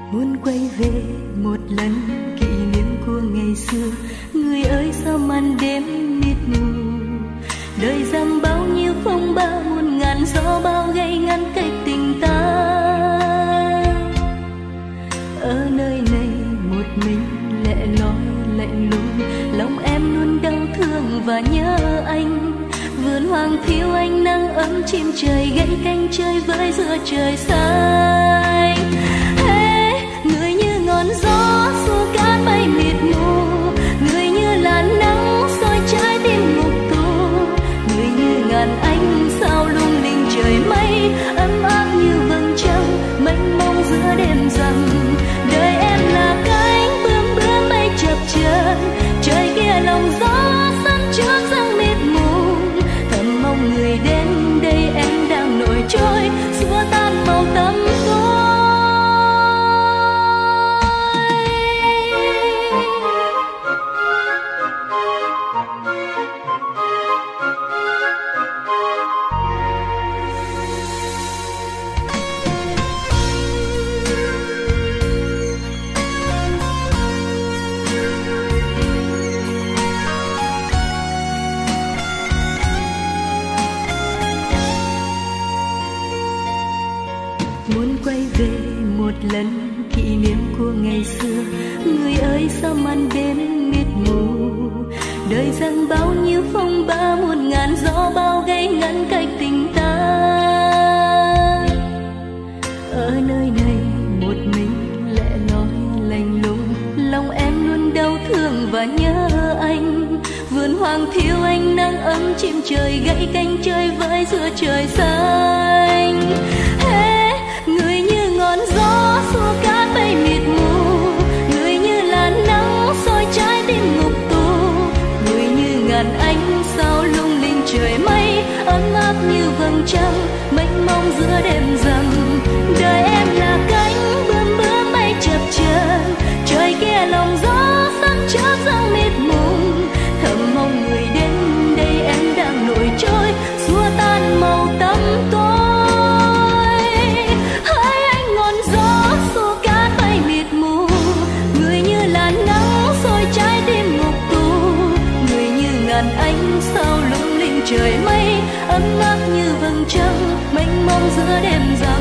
Muốn quay về một lần kỷ niệm của ngày xưa, người ơi sao màn đêm mịt mù. Đời rằng bao nhiêu phong ba muôn ngàn gió bao gây ngăn cách tình ta. Ở nơi này một mình lẻ loi lạnh lùng, lòng em luôn đau thương và nhớ anh. Vườn hoàng thiếu ánh nắng ấm chim trời gãy cánh chơi với giữa trời xanh. Người như ngọn gió xua cát bay mịt mù, người như làn nắng soi trái tim ngục tù, người như ngàn ánh sao lung linh trời mây, ấm áp như vầng trăng mênh mông giữa đêm rằm. Đời em là cánh bướm bướm bay chập chờn, trời kia lòng gió sân trước răng mịt mù. Thầm mong người đến đây em đang nổi trôi, xua tan màu tăm tối. Muốn quay về một lần kỷ niệm của ngày xưa, người ơi sao màn đêm mịt mù. Đời rằng bao nhiêu phong ba muôn ngàn gió bao gây ngăn cách tình ta. Ở nơi này một mình lẻ loi lạnh lùng, lòng em luôn đau thương và nhớ anh. Vườn hoàng thiếu ánh nắng ấm chim trời gãy cánh chơi với giữa trời xanh. Người như ngọn gió xua cát bay mịt mù, người như làn nắng soi trái tim ngục tù, người như ngàn ánh sao lung linh trời mây, ấm áp như vầng trăng mênh mông giữa đêm rằm. Đời em là cánh bướm bướm bay chập chờn, trời kia lòng gió săn trước răng mịt mù. Thầm mong người đến đây em đang nổi trôi, xua tan màu tăm tối. Ánh sao lung linh trời mây, ấm áp như vầng trăng mênh mông giữa đêm rằm.